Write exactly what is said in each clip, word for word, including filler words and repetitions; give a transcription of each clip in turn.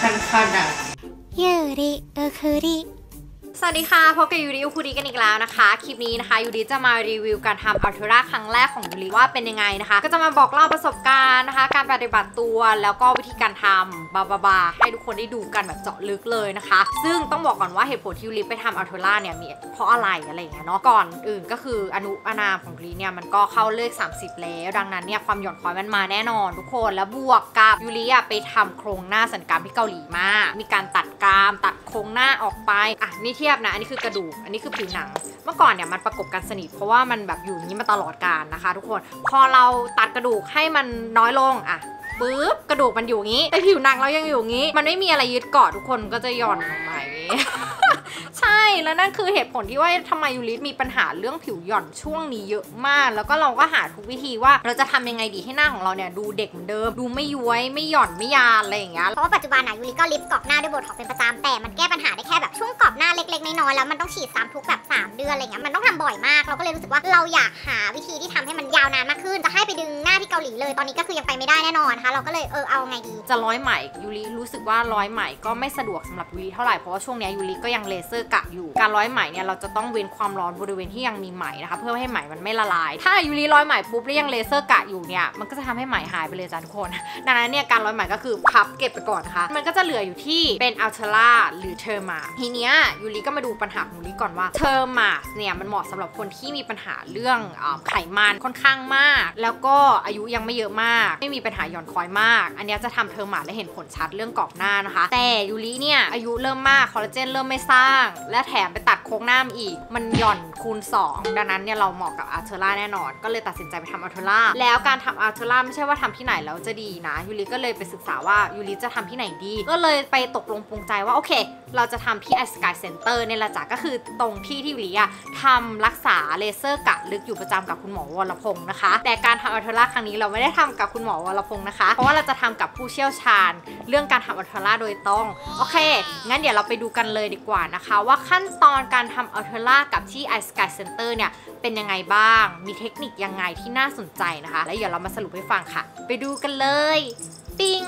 คันคันอ่ะยูริอุคุริสวัสดีค่ะพบกับยูริอุคุริกันอีกแล้วนะคะคลิปนี้นะคะยูริจะมารีวิวการทำอัลเทอร่าครั้งแรกของยูริว่าเป็นยังไงนะคะก็จะมาบอกเล่าประสบการณ์นะคะการปฏิบัติตัวแล้วก็วิธีการทำบาบาบาให้ทุกคนได้ดูกันแบบเจาะลึกเลยนะคะซึ่งต้องบอกก่อนว่าเหตุผลที่ยูริไปทำอัลเทอร่าเนี่ยมีเพราะอะไรอะไรอย่างเงี้ยเนาะก่อนอื่นก็คืออนุอานามของยูริเนี่ยมันก็เข้าเลขสามสิบแล้วดังนั้นเนี่ยความหย่อนคล้อยมันมาแน่นอนทุกคนแล้วบวกกับยูริไปทำโครงหน้าสัญญกรรมที่เกาหลีมามีการตัดกรามตัดโครงหน้าออกไปอ่ะนี่เทียบนะอันนี้คือกระดูกอันนี้คือผิวหนังเมื่อก่อนเนี่ยมันประกบกันสนิทเพราะว่ามันแบบอยู่อย่างนี้มาตลอดกาลนะคะทุกคนพอเราตัดกระดูกให้มันน้อยลงอ่ะปึ๊บกระดูกมันอยู่งี้แต่ผิวหนังเรายังอยู่งี้มันไม่มีอะไรยึดเกาะทุกคนก็จะหย่อนลงมาอย่างนี้ ใช่แล้วนั่นคือเหตุผลที่ว่าทำไมยูริมีปัญหาเรื่องผิวหย่อนช่วงนี้เยอะมากแล้วก็เราก็หาทุกวิธีว่าเราจะทำยังไงดีให้หน้าของเราเนี่ยดูเด็กเหมือนเดิมดูไม่ย้วยไม่หย่อนไม่ยานอะไรอย่างเงี้ยเพราะว่าปัจจุบันอะยูริก็ลิปกรอบหน้าด้วยโบท็อกซ์เป็นประจำแต่มันแก้ปัญหาได้แค่แบบช่วงกรอบหน้าเล็กๆน้อยๆแล้วมันต้องฉีดซ้ำทุกแบบสามเดือนอะไรเงี้ยมันต้องทำบ่อยมากเราก็เลยรู้สึกว่าเราอยากหาวิธีที่ทำให้มันยาวนานมากขึ้นจะให้ไปดึงหน้าที่เกาหลีเลยตอนนี้ก็คือยังไปไม่ได้แน่นอนนะคะเราก็เลยเออเอาไงดีจะร้อยไหมยูริรู้สึกว่าร้อยไหมก็ไม่สะดวกสำหรับยูริเท่าไหร่เพราะว่าช่วงนี้ยูริก็ยังเลเซอร์กะอยู่การร้อยไหมเนี่ยเราจะต้องเว้นความร้อนบริเวณที่ยังมีไหมนะคะเพื่อให้ไหมมันไม่ละลายถ้ายูริร้อยไหมปุ๊บแล้วยังเลเซอร์กะอยู่เนี่ยมันก็จะทำให้ไหมหายไปเลยจ้ะทุกคนดังนั้นเนี่ยการร้อยไหมก็คือพับเก็บไปก่อนนะคะมันก็จะเหลืออยู่ที่เป็นอัลเทอร่าหรือเทอร์มาทีเนี้ยยูริก็มาดูปัญหาของยูริก่อนว่าเทอร์มาเนี่ยมันเหมาะสำหรับคนที่มีปัญหาเรื่องไขมันค่อนข้างมากแล้วก็อายุยังไม่เยอะมากไม่มีปัญหาหย่อนคล้อยมากอันนี้จะทำเทอร์มาและเห็นผลชัดเรื่องกรอบหน้านะคะแต่ยูริเนี่ยอายุเริ่มมากคอลลาเจนเริ่มไม่สร้างและแถมไปตัดโครงหน้าอีกมันหย่อนคูณสองดังนั้นเนี่ยเราเหมาะกับอัลเทอร่าแน่นอนก็เลยตัดสินใจไปทำอัลเทอร่าแล้วการทำอัลเทอร่าไม่ใช่ว่าทำที่ไหนแล้วจะดีนะยูริก็เลยไปศึกษาว่ายูริจะทำที่ไหนดีก็เลยไปตกลงปรงใจว่าโอเคเราจะทำที่ Ice Sky Center เนี่ยแหละจ้ะก็คือตรงที่ที่ยูริอะทำรักษาเลเซอร์กะลึกอยู่ประจำกับคุณหมอวรพงศ์นะคะแต่การทำอัลเทอร่าครั้งนี้เราไม่ได้ทำกับคุณหมอวรพงศ์นะคะเพราะว่าเราจะทำกับผู้เชี่ยวชาญเรื่องการทำอัลเทอร่าโดยตรงโอเคงั้นเดี๋ยวเราไปดูกันเลยดีกว่านะคะว่าขั้นตอนการทำอัลเทอร่ากับที่ Ice Sky Center เนี่ยเป็นยังไงบ้างมีเทคนิคยังไงที่น่าสนใจนะคะแล้วเดี๋ยวเรามาสรุปให้ฟังค่ะไปดูกันเลยปิ๊ง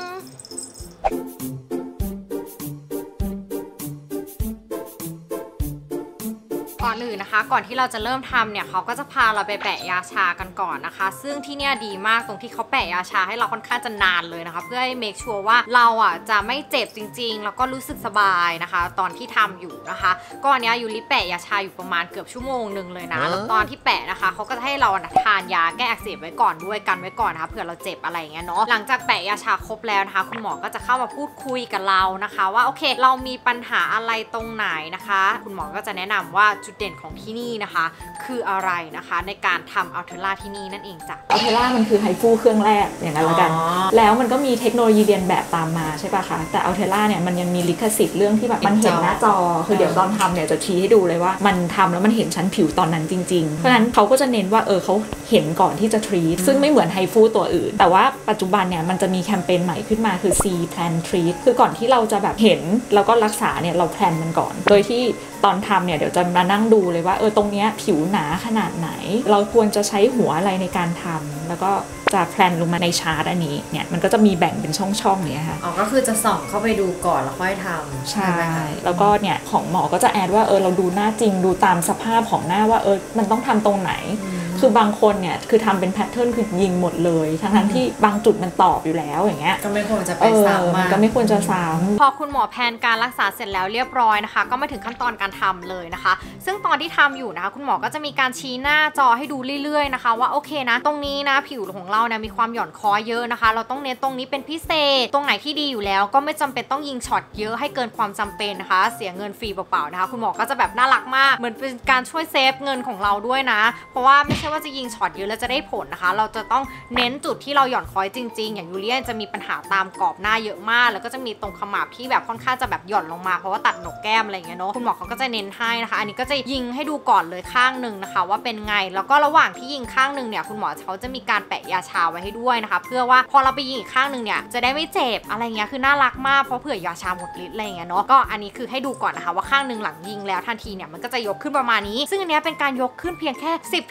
ก่อนอื่นนะคะก่อนที่เราจะเริ่มทำเนี่ยเขาก็จะพาเราไปแปะยาชากันก่อนนะคะซึ่งที่เนี่ยดีมากตรงที่เขาแปะยาชาให้เราค่อนข้างจะนานเลยนะคะเพื่อให้เมคชัวร์ว่าเราอ่ะจะไม่เจ็บจริงๆแล้วก็รู้สึกสบายนะคะตอนที่ทำอยู่นะคะก่อนนี้ยูริแปะยาชาอยู่ประมาณเกือบชั่วโมงหนึ่งเลยนะแล้วตอนที่แปะนะคะเขาก็จะให้เราทานยาแก้อักเสบไว้ก่อนด้วยกันไว้ก่อนนะคะเผื่อเราเจ็บอะไรอย่างเงี้ยเนาะหลังจากแปะยาชาครบแล้วนะคะคุณหมอก็จะเข้ามาพูดคุยกับเรานะคะว่าโอเคเรามีปัญหาอะไรตรงไหนนะคะคุณหมอก็จะแนะนำว่าจุดเด่นของที่นี่นะคะคืออะไรนะคะในการทำอัลเทอร่าที่นี่นั่นเองจ้ะอัลเทอร่ามันคือไฮฟูเครื่องแรกอย่างนั้นละกันแล้วมันก็มีเทคโนโลยีเรียนแบบตามมาใช่ป่ะคะแต่อัลเทอร่าเนี่ยมันยังมีลิขสิทธิ์เรื่องที่แบบมันเห็นหน้าจอคือเดี๋ยวตอนทำเนี่ยจะชี้ให้ดูเลยว่ามันทำแล้วมันเห็นชั้นผิวตอนนั้นจริงๆเพราะฉะนั้นเขาก็จะเน้นว่าเออเขาเห็นก่อนที่จะทรีตซึ่งไม่เหมือนไฮฟูตัวอื่นแต่ว่าปัจจุบันเนี่ยมันจะมีแคมเปญใหม่ขึ้นมาคือ C Plan Treat คือก่อนที่เราจะแบบเห็นแล้วก็รักษาเนี่ยเราแพลนมันก่อนโดยที่ตอนทำเนี่ยเดี๋ยวจะมานั่งดูเลยว่าเออตรงเนี้ยผิวหนาขนาดไหนเราควรจะใช้หัวอะไรในการทำแล้วก็จะแพลนลงมาในชาร์ตอันนี้เนี่ยมันก็จะมีแบ่งเป็นช่องๆเนี่ยค่ะอ๋อก็คือจะส่องเข้าไปดูก่อนแล้วค่อยทำใช่แล้วก็เนี่ยของหมอก็จะแอดว่าเออเราดูหน้าจริงดูตามสภาพของหน้าว่าเออมันต้องทำตรงไหนคือบางคนเนี่ยคือทำเป็นแพทเทิร์นคือยิงหมดเลยทั้งนั้นที่บางจุดมันตอบอยู่แล้วอย่างเงี้ยก็ไม่ควรจะไปซ้ำมันก็ไม่ควรจะซ้ำพอคุณหมอแพนการรักษาเสร็จแล้วเรียบร้อยนะคะก็มาถึงขั้นตอนการทำเลยนะคะซึ่งตอนที่ทำอยู่นะคะคุณหมอก็จะมีการชี้หน้าจอให้ดูเรื่อยๆนะคะว่าโอเคนะตรงนี้นะผิวของเราเนี่ยมีความหย่อนคอเยอะนะคะเราต้องเน้นตรงนี้เป็นพิเศษตรงไหนที่ดีอยู่แล้วก็ไม่จำเป็นต้องยิงช็อตเยอะให้เกินความจำเป็นนะคะเสียเงินฟรีเปล่าๆนะคะคุณหมอก็จะแบบน่ารักมากเหมือนเป็นการช่วยเซฟเงินของเราด้วยนะเพราะว่าไม่ใช่ว่าจะยิงช็อตเยอะแล้วจะได้ผลนะคะเราจะต้องเน้นจุดที่เราหย่อนคล้อยจริงๆอย่างยูเลียนจะมีปัญหาตามกรอบหน้าเยอะมากแล้วก็จะมีตรงขมับที่แบบค่อนข้างจะแบบหย่อนลงมาเพราะว่าตัดหนกแก้มอะไรอย่างเงี้ยเนาะคุณหมอเขาก็จะเน้นให้นะคะอันนี้ก็จะยิงให้ดูก่อนเลยข้างหนึ่งนะคะว่าเป็นไงแล้วก็ระหว่างที่ยิงข้างหนึ่งเนี่ยคุณหมอเขาจะมีการแปะยาชาไว้ให้ด้วยนะคะเพื่อว่าพอเราไปยิงอีกข้างหนึ่งเนี่ยจะได้ไม่เจ็บอะไรเงี้ยคือน่ารักมากเพราะเผื่อยาชาหมดฤทธิ์อะไรเงี้ยเนาะก็อันนี้คือให้ดูก่อนนะคะว่าข้างหนึ่งหลังยิงแล้วทันทีเนี่ยมันก็จะยกขึ้นประมาณนี้ซึ่งอันนี้เป็นการยกขึ้นเพียงแค่ สิบถึงยี่สิบเปอร์เซ็นต์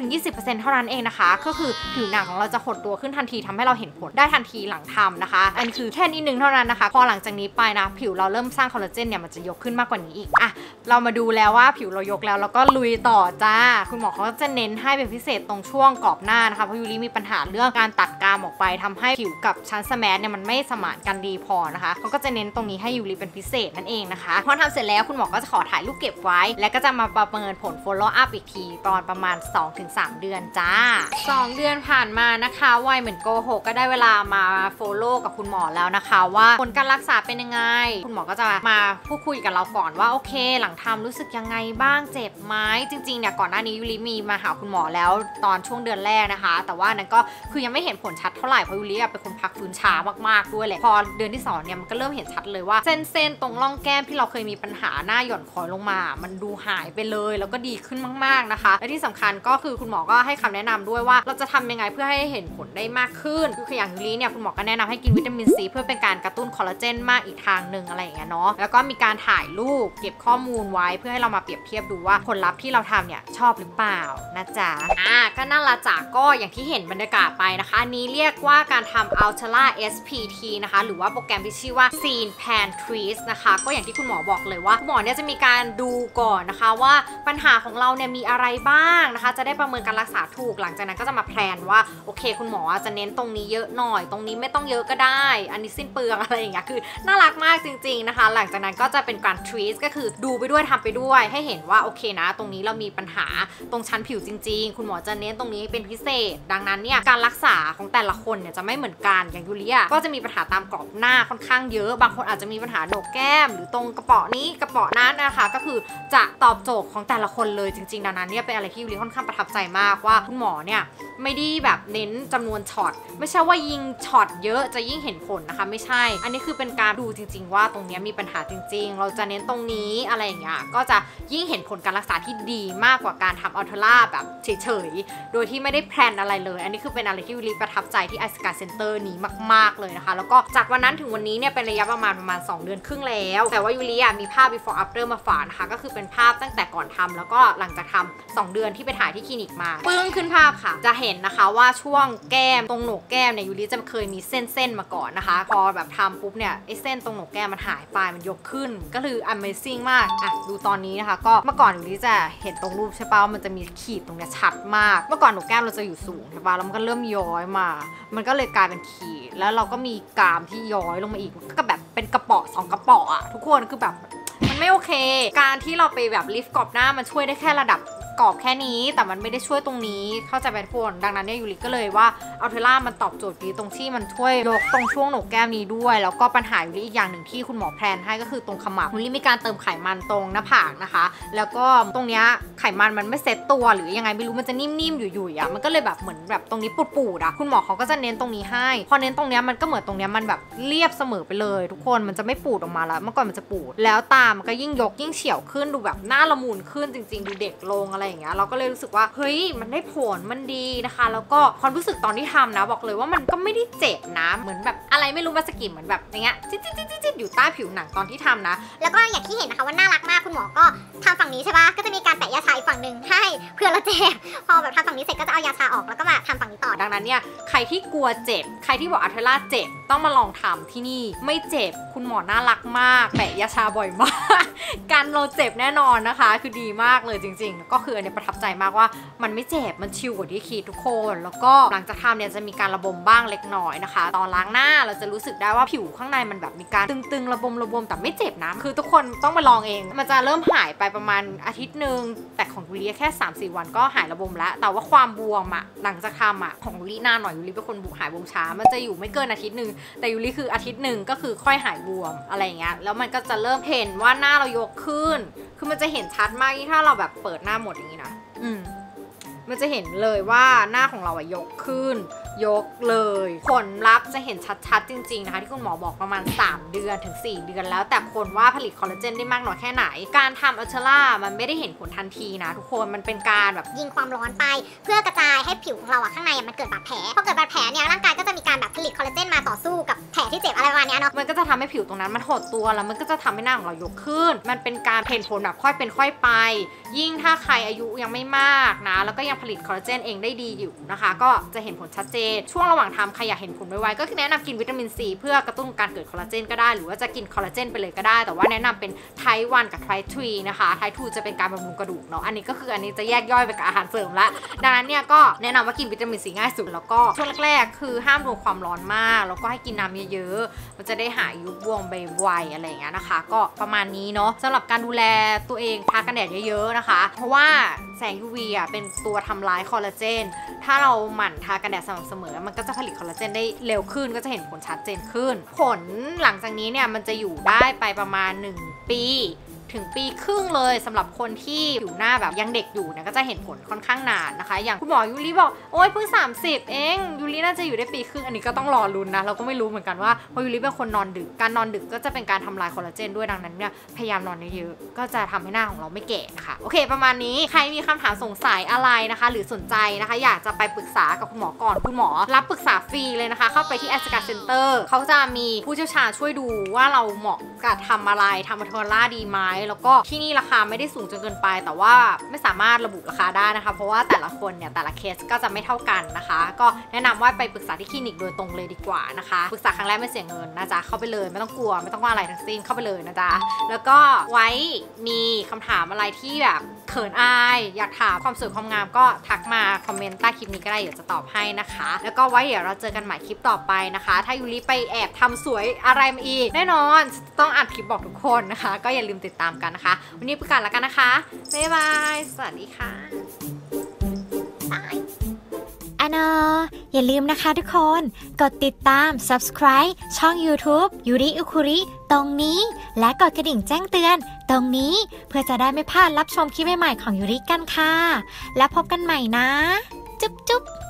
ซ็นต์ เท่านั้นเองนะคะก็คือผิวหนังของเราจะหดตัวขึ้นทันทีทำให้เราเห็นผลได้ทันทีหลังทำนะคะอันคือแค่นิดนึงเท่านั้นนะคะพอหลังจากนี้ไปนะผิวเราเริ่มสร้างคอลลาเจนเนี่ยมันจะยกขึ้นมากกว่านี้อีกอ่ะเรามาดูแล้วว่าผิวเรายกแล้วแล้วก็ลุยต่อจ้าคุณหมอเขาจะเน้นให้เป็นพิเศษตรงช่วงกรอบหน้านะคะเพราะยูริมีปัญหาเรื่องการตัดกรามออกไปทำให้ผิวกับชั้นสแมทเนี่ยมันไม่สมานกันดีพอนะคะเขาก็จะเน้นตรงนี้ให้ยูริเป็นพิเศษนั่นเองนะคะพอทำเสร็จแล้วคุณหมอก็จะขอถ่ายรูปเก็บไว้และก็จะมาประเมินผล follow up อีกทีตอนประมาณ สองถึงสาม เดือนจ้าสองเดือนผ่านมานะคะวัยเหมือนโกหกก็ได้เวลามา follow กับคุณหมอแล้วนะคะว่าผลการรักษาเป็นยังไงคุณหมอก็จะมาพูดคุยกับเราก่อนว่าโอเคหลังทำรู้สึกยังไงบ้างเจ็บไหมจริงๆเนี่ยก่อนหน้านี้ยูริมีมาหาคุณหมอแล้วตอนช่วงเดือนแรกนะคะแต่ว่านั้นก็คือยังไม่เห็นผลชัดเท่าไหร่เพราะยูริเป็นคนพักฟื้นช้ามากๆด้วยแหละพอเดือนที่สองเนี่ยมันก็เริ่มเห็นชัดเลยว่าเส้นๆตรงร่องแก้มที่เราเคยมีปัญหาหน้าหย่อนคอยลงมามันดูหายไปเลยแล้วก็ดีขึ้นมากๆนะคะและที่สำคัญก็คือคุณหมอก็ให้คำแนะนำด้วยว่าเราจะทำยังไงเพื่อให้เห็นผลได้มากขึ้นคืออย่างยูริเนี่ยคุณหมอก็แนะนำให้กินวิตามินซีเพื่อเป็นการกระตุ้นคอลลาเจนมากอีกทางหนึ่งอะไรอย่างเงี้ยเนาะแล้วก็มีการถ่ายรูปเก็บข้อมูลไว้เพื่อให้เรามาเปรียบเทียบดูว่าผลลัพธ์ที่เราทำเนี่ยชอบหรือเปล่านะจ๊ะอ่ะก็น่าละจ้ะก็อย่างที่เห็นบรรยากาศไปนะคะอันนี้เรียกว่าการทำ Ultra เอส พี ที นะคะหรือว่าโปรแกรมที่ชื่อว่า Scene Pan Crease นะคะก็อย่างที่คุณหมอบอกเลยว่าคุณหมอเนี่ยจะมีการดูก่อนนะคะว่าปัญหาของเราเนี่ยมีอะไรบ้างนะคะจะได้ประเมินการรักษาถูกหลังจากนั้นก็จะมาแพลนว่าโอเคคุณหมอจะเน้นตรงนี้เยอะหน่อยตรงนี้ไม่ต้องเยอะก็ได้อันนี้สิ้นเปลืองอะไรอย่างเงี้ยคือน่ารักมากจริงๆนะคะหลังจากนั้นก็จะเป็นการ treat ก็คือดูไปด้วยทำไปด้วยให้เห็นว่าโอเคนะตรงนี้เรามีปัญหาตรงชั้นผิวจริงๆคุณหมอจะเน้นตรงนี้เป็นพิเศษดังนั้นเนี่ยการรักษาของแต่ละคนเนี่ยจะไม่เหมือนกันอย่างยูริก็จะมีปัญหาตามกรอบหน้าค่อนข้างเยอะบางคนอาจจะมีปัญหาโหนกแก้มหรือตรงกระเป๋านี้กระเป๋านั้นนะคะก็คือจะตอบโจทย์ของแต่ละคนเลยจริงๆดังนั้นเนี่ยเป็นอะไรที่ยูริค่อนข้างประทับใจมากว่าคุณหมอเนี่ยไม่ได้แบบเน้นจำนวนช็อตไม่ใช่ว่ายิงช็อตเยอะจะยิ่งเห็นผลนะคะไม่ใช่อันนี้คือเป็นการดูจริงๆว่าตรงนี้มีปัญหาจริงๆเราจะเน้นตรงนี้อะไรอย่างเงี้ยก็จะยิ่งเห็นผลการรักษาที่ดีมากกว่าการทำอัลเทอร่าแบบเฉยๆโดยที่ไม่ได้แพลนอะไรเลยอันนี้คือเป็นอะไรที่ยูริประทับใจที่ไอสการ์เซ็นเตอร์นี้มากๆเลยนะคะแล้วก็จากวันนั้นถึงวันนี้เนี่ยเป็นระยะประมาณประมาณสองเดือนครึ่งแล้วแต่ว่ายูริมีภาพ before after มาฝากนะคะก็คือเป็นภาพตั้งแต่ก่อนทำแล้วก็หลังจากทำสองเดือนที่ไปถ่ายที่คลินิกมาปึ้งขึ้นภาพค่ะจะเห็นนะคะว่าช่วงแก้มตรงโหนกแก้มเนี่ยยูริจะเคยมีเส้นๆมาก่อนนะคะพอแบบทำปุ๊บเนี่ยไอ้เส้นตรงโหนกแก้มมันหายไปมันยกขึ้นก็คือ amazing มากอ่ะดูตอนนี้นะคะก็เมื่อก่อนยูริจะเห็นตรงรูปใช่ป่ะมันจะมีขีดตรงเนี้ยชัดมากเมื่อก่อนโหนกแก้มเราจะอยู่สูงใช่ป่ะแล้วมันก็เริ่มย้อยมามันก็เลยกลายเป็นขีดแล้วเราก็มีกรามที่ย้อยลงมาอีกก็แบบเป็นกระเป๋อสองกระเป๋ออะทุกคนคือแบบมันไม่โอเคการที่เราไปแบบลิฟต์กรอบหน้ามันช่วยได้แค่ระดับกรอบแค่นี้แต่มันไม่ได้ช่วยตรงนี้เข้าใจไหมทุกคนดังนั้นเนี่ยยูริก็เลยว่าอัลเทอร่ามันตอบโจทย์ดีตรงที่มันช่วยยกตรงช่วงโหนกแก้มนี้ด้วยแล้วก็ปัญหายูริอีกอย่างหนึ่งที่คุณหมอแพลนให้ก็คือตรงขมับยูริมีการเติมไขมันตรงหน้าผากนะคะแล้วก็ตรงเนี้ยไขมันมันไม่เซ็ตตัวหรือยังไงไม่รู้มันจะนิ่มๆอยู่ๆอ่ะมันก็เลยแบบเหมือนแบบตรงนี้ปูดๆอ่ะคุณหมอเขาก็จะเน้นตรงนี้ให้พอเน้นตรงเนี้ยมันก็เหมือนตรงเนี้ยมันแบบเรียบเสมอไปเลยทุกคนมันจะไม่ปูดออกมาแล้วเมื่อก่อนมันจะปูดแล้วตามันก็ยิ่งยกยิ่งเฉียวขึ้นดูแบบหน้าละมุนขึ้นจริงๆดูเด็กลงอะไรอย่างเงี้ยเราก็เลยรู้สึกว่าเฮ้ยมันได้ผลมันดีนะคะแล้วก็ความรู้สึกตอนที่ทำนะบอกเลยว่ามันก็ไม่ได้เจ็บนะเหมือนแบบอะไรไม่รู้มาสกิดเหมือนแบบอย่างเงี้ยจิ๊ดจิ๊ดจิ๊ดจิ๊ดอยู่ใต้ผิวหนังตอนที่ทำนะแล้วก็อย่างที่เห็นนะคะว่าน่ารักมากคุณหมอก็ทำฝั่งนี้ใช่ปะก็จะมีการแปะยาชาอีกฝั่งหนึ่งให้เพื่อเราเจ็บพอแบบทำฝั่งนี้เสร็จก็จะเอายาชาออกแล้วก็มาทำฝั่งนี้ต่อดังนั้นเนี่ยใครที่กลัวเจ็บใครที่บอกอัลเทอร่าเจ็บต้องมาลองทำที่นี่ไม่เจ็บคุณหมอน่ารักมากแปะยาชาบ่อยมากกันเราเจ็บแน่นอนนะคะคือดีมากเลยจริงๆก็คืออันนี้ประทับใจมากว่ามันไม่เจ็บมันชิลกว่าที่คิดทุกคนแล้วก็หลังจากทำเนี่ยจะมีการระบมบ้างเล็กน้อยนะคะตอนล้างหน้าเราจะรู้สึกได้ว่าผิวข้างในมันแบบมีการตึงๆระบมระบมแต่ไม่เจ็บนะคือทุกคนต้องมาลองเองมันจะเริ่มหายไปประมาณอาทิตย์นึงแต่ของยูริแค่ สามสี่ วันก็หายระบมแล้วแต่ว่าความบวมอะหลังจากทำอะของยูรินานหน่อยยูริเป็นคนบุหายบวมช้ามันจะอยู่ไม่เกินอาทิตย์นึงแต่ยูริคืออาทิตย์นึงก็คือค่อยหายบวมอะไรเงี้ยแล้วมันก็จะเริ่มเห็นว่าหน้าเรายกขึ้นคือมันจะเห็นชัดมากที่ถ้าเราแบบเปิดหน้าหมดอย่างนี้นะอืมมันจะเห็นเลยว่าหน้าของเราอะยกขึ้นยกเลยผลลัพธ์จะเห็นชัดๆจริงๆนะคะที่คุณหมอบอกประมาณสามเดือนถึงสี่เดือนแล้วแต่คนว่าผลิตคอลลาเจนได้มากน้อยแค่ไหนการทำอัลเทอร่ามันไม่ได้เห็นผลทันทีนะทุกคนมันเป็นการแบบยิงความร้อนไปเพื่อกระจายให้ผิวของเราอะข้างในมันเกิดบาดแผลพอเกิดบาดแผลเนี่ยร่างกายก็จะมีการแบบผลิตคอลลาเจนมาต่อสู้กับแผลที่เจ็บอะไรประมาณนี้เนาะมันก็จะทำให้ผิวตรงนั้นมันหดตัวแล้วมันก็จะทำให้หน้าของเรายกขึ้นมันเป็นการเห็นผลแบบค่อยเป็นค่อยไปยิ่งถ้าใครอายุยังไม่มากนะแล้วก็ยังผลิตคอลลาเจนเองได้ดีอยู่นะคะก็จะเห็นผลชัดเจนช่วงระหว่างทำใครอยากเห็นผลไวๆก็คือแนะนำกินวิตามินซีเพื่อกระตุ้นการเกิดคอลลาเจนก็ได้หรือว่าจะกินคอลลาเจนไปเลยก็ได้แต่ว่าแนะนำเป็นไทป์วันกับไทป์ทรีนะคะไทป์ทูจะเป็นการบำรุงกระดูกเนาะอันนี้ก็คืออันนี้จะแยกย่อยไปกับอาหารเสริมละดังนั้นเนี่ยก็แนะนำว่ากินวิตามินซีง่ายสุดแล้วก็ช่วงแรกๆคือห้ามโดนความร้อนมากแล้วก็ให้กินน้ำเยอะๆมันจะได้หายยุบบวมไปไวอะไรอย่างเงี้ยนะคะก็ประมาณนี้เนาะสำหรับการดูแลตัวเองทากันแดดเยอะๆนะคะเพราะว่าแสง ยู วี อ่ะเป็นตัวทำลายคอลลาเจนถ้าเราหมั่นทากันแดดสม่ำเสมอมันก็จะผลิตคอลลาเจนได้เร็วขึ้นก็จะเห็นผลชัดเจนขึ้นผลหลังจากนี้เนี่ยมันจะอยู่ได้ไปประมาณหนึ่งปีถึงปีครึ่งเลยสำหรับคนที่ผิวหน้าแบบยังเด็กอยู่เนี่ยก็จะเห็นผลค่อนข้างนานนะคะอย่างคุณหมอยูริบอกโอ๊ยเพิ่งสามสิบเองยูริน่าจะอยู่ได้ปีครึ่งอันนี้ก็ต้องรอลุ้นนะเราก็ไม่รู้เหมือนกันว่าเพราะยูริเป็นคนนอนดึกการนอนดึกก็จะเป็นการทำลายคอลลาเจนด้วยดังนั้นเนี่ยพยายามนอนเยอะๆก็จะทำให้หน้าของเราไม่แก่นะคะโอเคประมาณนี้ใครมีคำถามสงสัยอะไรนะคะหรือสนใจนะคะอยากจะไปปรึกษากับคุณหมอก่อนคุณหมอรับปรึกษาฟรีเลยนะคะเข้าไปที่แอสการ์เซ็นเตอร์เขาจะมีผู้เชี่ยวชาญช่วยดูว่าเราเหมาะกับทำอะไรทำอัลเทอร่าดีไหมแล้วก็ที่นี่ราคาไม่ได้สูงจนเกินไปแต่ว่าไม่สามารถระบุราคาได้นะคะเพราะว่าแต่ละคนเนี่ยแต่ละเคสก็จะไม่เท่ากันนะคะก็แนะนำว่าไปปรึกษาที่คลินิกโดยตรงเลยดีกว่านะคะปรึกษาครั้งแรกไม่เสียเงินนะจ๊ะเข้าไปเลยไม่ต้องกลัวไม่ต้องว่าอะไรทั้งสิ้นเข้าไปเลยนะจ๊ะแล้วก็ไว้มีคำถามอะไรที่แบบเขินอายอยากถามความสวยความงามก็ทักมาคอมเมนต์ใต้คลิปนี้ก็ได้เดี๋ยวจะตอบให้นะคะแล้วก็ไว้เดี๋ยวเราเจอกันใหม่คลิปต่อไปนะคะถ้ายูริไปแอบทำสวยอะไรมาอีกแน่นอนต้องอัดคลิปบอกทุกคนนะคะก็อย่าลืมติดตามกันนะคะวันนี้ไปก่อนแล้วกันนะคะบ๊ายบายสวัสดีค่ะบายอันเนออย่าลืมนะคะทุกคนกดติดตาม subscribe ช่อง YouTube ยูริอุคุริตรงนี้และกดกระดิ่งแจ้งเตือนตรงนี้เพื่อจะได้ไม่พลาดรับชมคลิปใหม่ๆของยูริกันค่ะแล้วพบกันใหม่นะจุ๊บจุ๊บ